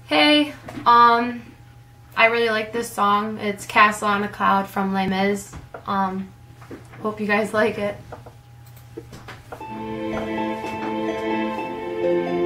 Hey, I really like this song. It's Castle on a Cloud from Les Mis. Hope you guys like it.